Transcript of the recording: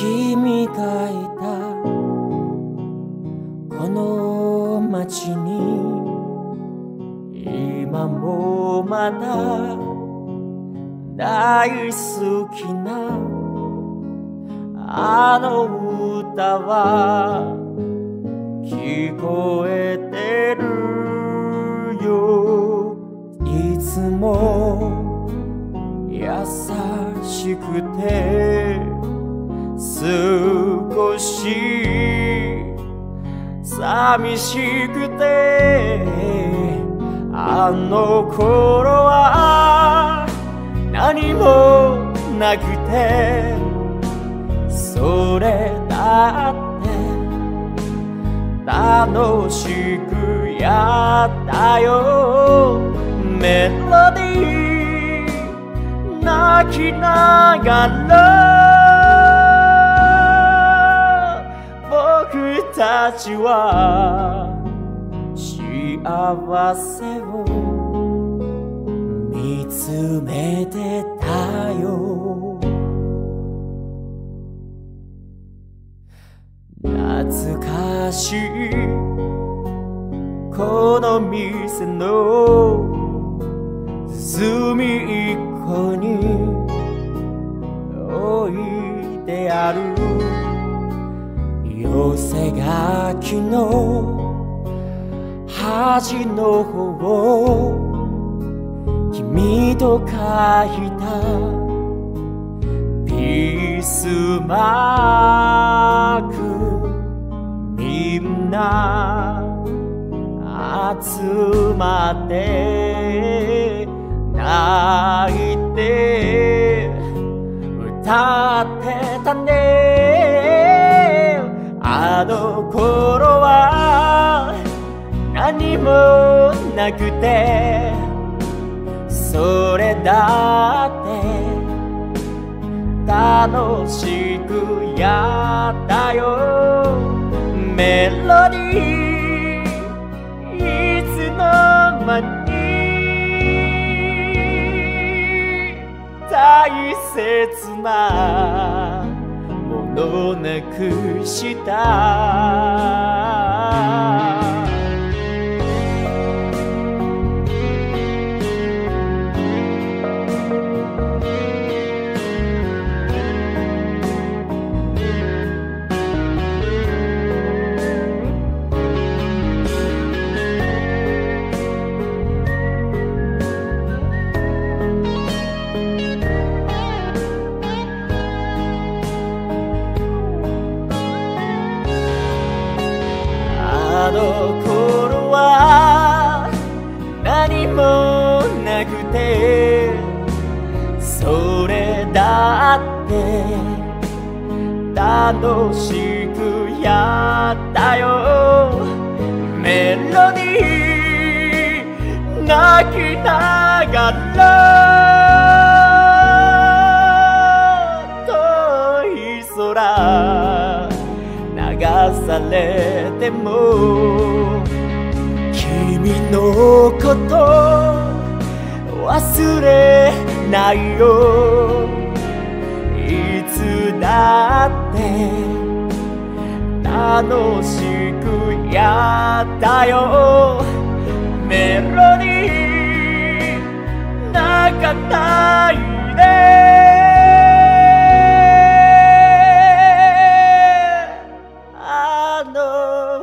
君がいたこの街に今もまだ大好きなあの歌は聞こえてるよ。いつも優しくて少し寂しくてあの頃は何もなくてそれだって楽しくやったよ。メロディー泣きながら僕たちは幸せを見つめてたよ。懐かしいこの店の隅っこに置いてある寄せ書きの端の方君と書いたピースマークみんな集まって泣いて歌ってたね。あの頃は何もなくてそれだって楽しくやったよ。メロディーいつの間に大切なものなくしたあの頃は何もなくてそれだって楽しくやったよ。メロディー泣きながら遠い空流されても君のこと忘れないよ。いつだって楽しくやったよ。メロディー泣かないであの